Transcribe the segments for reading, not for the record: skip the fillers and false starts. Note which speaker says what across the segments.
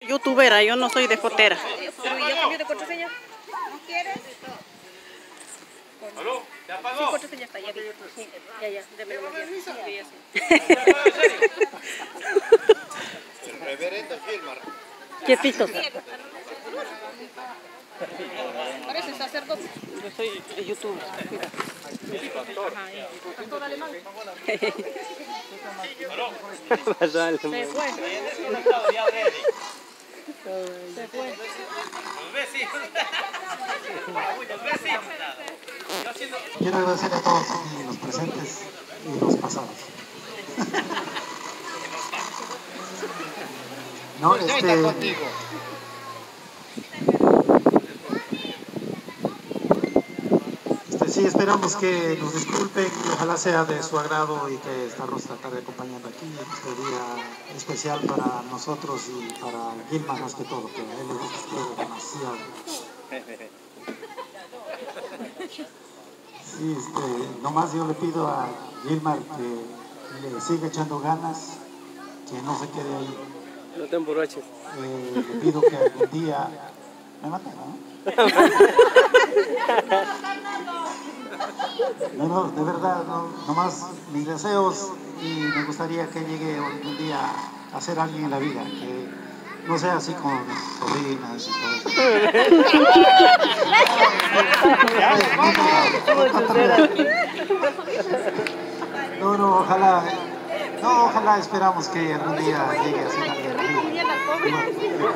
Speaker 1: Youtubera, yo no soy de fotera.
Speaker 2: Pero ¿y ya cambió de contraseña? ¿No quieres?
Speaker 3: ¿Aló? ¿Te apagó?
Speaker 2: Sí, contraseña está, ya vi. Sí, ya, démelo más bien. Sí, ya sí.
Speaker 3: El reverendo Gilmar.
Speaker 1: Quietito.
Speaker 2: Parece sacerdote.
Speaker 1: Yo soy de YouTube.
Speaker 2: Pastor alemán.
Speaker 3: ¿Aló?
Speaker 2: Se fue. Se fue.
Speaker 3: Los vecinos. Los vecinos.
Speaker 4: Quiero agradecer a todos los presentes y los pasados. No, sí, esperamos que nos disculpen y ojalá sea de su agrado y que esta Rosa estaré acompañando aquí en este día especial para nosotros y para Gilmar más que todo, que a él le gusta ustedes demasiado. Sí, nomás yo le pido a Gilmar que le siga echando ganas, que no se quede ahí.
Speaker 5: No te emborraches.
Speaker 4: Le pido que algún día me maten, ¿no? No, de verdad, nomás mis deseos y me gustaría que llegue algún día a ser alguien en la vida, que no sea así con sobrinas y todo eso. No, ojalá esperamos que algún día llegue a ser alguien en la vida.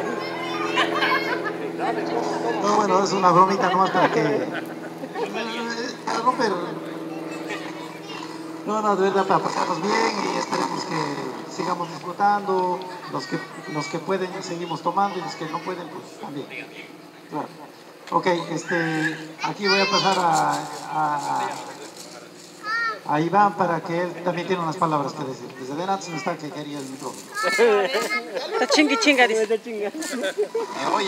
Speaker 4: No, bueno, es una bromita nomás para romper. No, de verdad, para pasarnos bien y esperemos que sigamos disfrutando. Los que pueden seguimos tomando y los que no pueden, pues también. Claro. Ok, aquí voy a pasar a Iván para que él también tiene unas palabras que decir. Desde adelante me está que quería el micrófono.
Speaker 1: Está chinga, dice.
Speaker 6: Oye.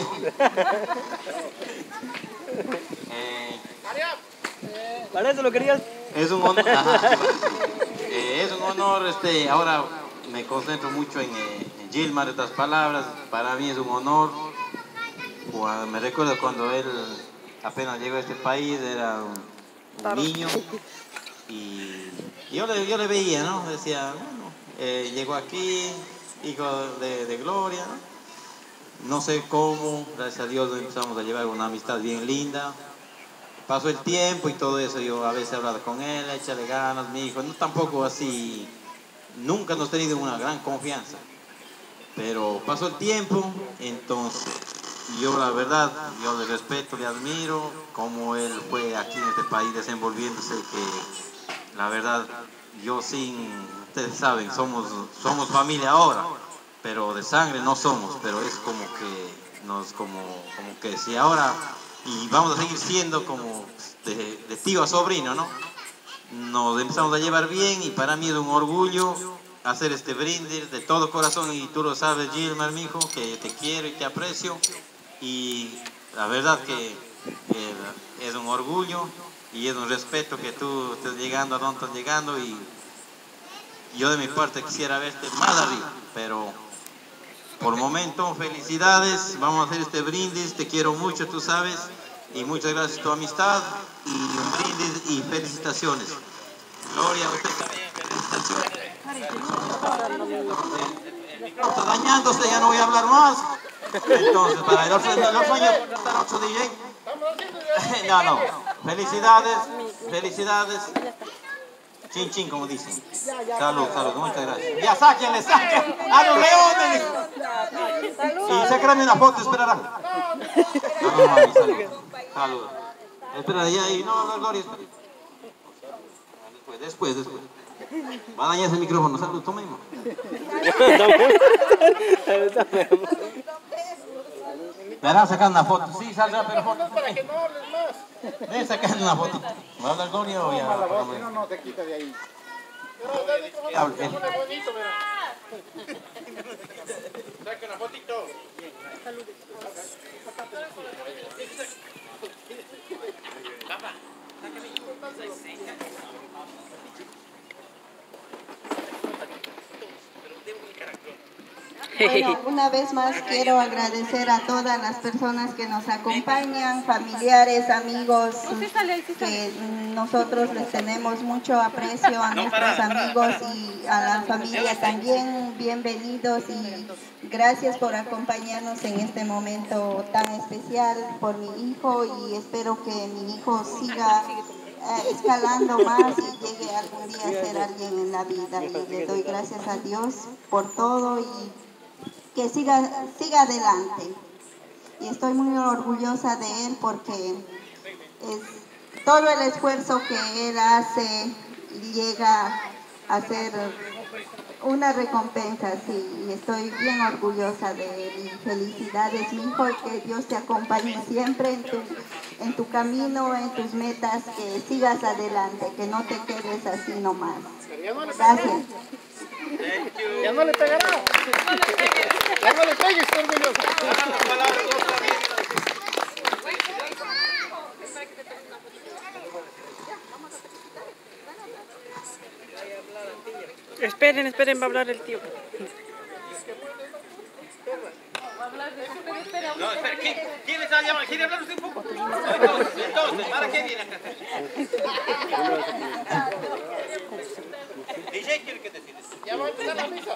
Speaker 5: ¿Para eso lo querías?
Speaker 6: Es un honor. Es un honor. Ahora me concentro mucho en Gilmar, estas palabras. Para mí es un honor. Me recuerdo cuando él apenas llegó a este país, era un niño. Y yo le veía, ¿no? Decía, bueno, llegó aquí, hijo de Gloria, ¿no? No sé cómo, gracias a Dios empezamos a llevar una amistad bien linda. Pasó el tiempo y todo eso, yo a veces he hablado con él, échale ganas, mi hijo, no tampoco así, nunca hemos tenido una gran confianza. Pero pasó el tiempo, entonces yo la verdad, yo le respeto, le admiro, como él fue aquí en este país desenvolviéndose, que la verdad, yo ustedes saben, somos familia ahora, pero de sangre no somos, pero es como que si ahora, y vamos a seguir siendo como de tío a sobrino, ¿no? Nos empezamos a llevar bien y para mí es un orgullo hacer este brindis de todo corazón y tú lo sabes, Gilmar, mi hijo, que te quiero y te aprecio y la verdad que es un orgullo y es un respeto que tú estés llegando a donde estás llegando y yo de mi parte quisiera verte más arriba, pero por el momento, felicidades, vamos a hacer este brindis, te quiero mucho, tú sabes, y muchas gracias por tu amistad y un brindis y felicitaciones. Gloria, usted también, felicitaciones. Está dañándose, ya no voy a hablar más. Entonces, para el otro año, esta noche, DJ. No, felicidades. Chin, chin, como dicen. Salud, muchas gracias. Ya, sáquenle a los leones. Y sáquenme una foto, esperarán. No, mami, salud. Espera, ya, y no, Gloria, espera. Después. Va a dañar ese micrófono, salud, toma mismo. Verán sacando una foto. Sí, saldrá, pero foto.
Speaker 3: Para que no hables más.
Speaker 6: Ven sacando una foto. ¿Va a hablar Gloria o ya?
Speaker 3: No, te quita de ahí.
Speaker 6: Hable.
Speaker 3: Bonito, saca una fotito. Papá, pero tengo un carácter.
Speaker 7: Bueno, una vez más quiero agradecer a todas las personas que nos acompañan, familiares, amigos, que nosotros les tenemos mucho aprecio a nuestros amigos y a la familia también. Bienvenidos y gracias por acompañarnos en este momento tan especial por mi hijo, y espero que mi hijo siga escalando más y llegue algún día a ser alguien en la vida. Y le doy gracias a Dios por todo y que siga adelante. Y estoy muy orgullosa de él porque es todo el esfuerzo que él hace llega a ser una recompensa, sí, y estoy bien orgullosa de él. Y felicidades, mi hijo, y que Dios te acompañe siempre en tu camino, en tus metas, que sigas adelante, que no te quedes así nomás. Gracias.
Speaker 3: Ya no le pegará. Ya no le pegues, estoy orgulloso.
Speaker 1: Esperen, va a hablar el tío.
Speaker 6: No, espera, ¿quién está llamando? ¿Quiere hablar usted un poco? Entonces, ¿para qué viene acá? DJ quiere que decides.
Speaker 3: Ya va a empezar la misa.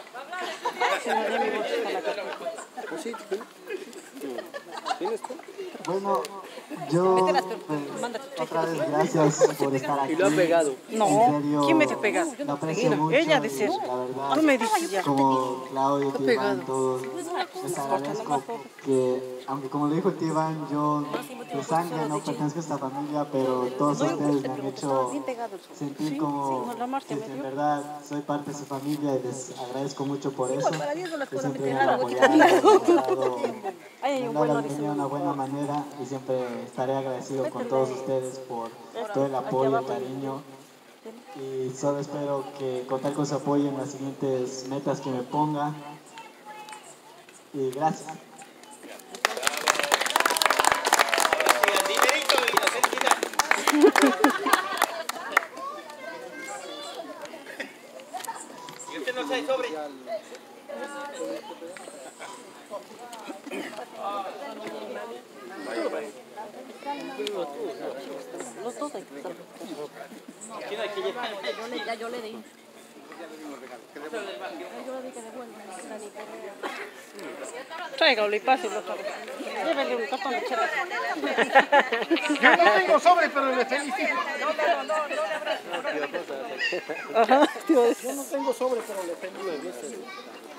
Speaker 4: Bueno, yo otra vez gracias por estar aquí.
Speaker 5: Y lo ha pegado.
Speaker 1: No,
Speaker 4: En serio,
Speaker 1: ¿quién me te pega?
Speaker 4: lo aprecio mucho.
Speaker 1: Ella de ser.
Speaker 4: Y la verdad,
Speaker 1: Tú me dices ya.
Speaker 4: como Claudio, tío Iván, todos, les agradezco que, aunque como lo dijo el tío Iván, yo de sangre no pertenezco a esta familia, pero todos ustedes me han hecho sentir como que en verdad soy parte de su familia, y les agradezco mucho por eso, que siempre me han apoyado, me han dado la bienvenida de una buena manera, y siempre estaré agradecido con todos ustedes por todo el apoyo, el cariño. Y solo espero que contar con su apoyo en las siguientes metas que me ponga. Y gracias.
Speaker 6: El dinerito y la felicidad. ¿Y usted no sabe sobre?
Speaker 1: Los dos hay que usar.
Speaker 2: Ya yo le di.
Speaker 1: Tráigalo y páselo otra vez. Llévele un cartón de chela.
Speaker 3: Yo no tengo sobre, pero le felicito.
Speaker 1: Ajá, tío.
Speaker 3: Yo no tengo sobre, pero le felicito.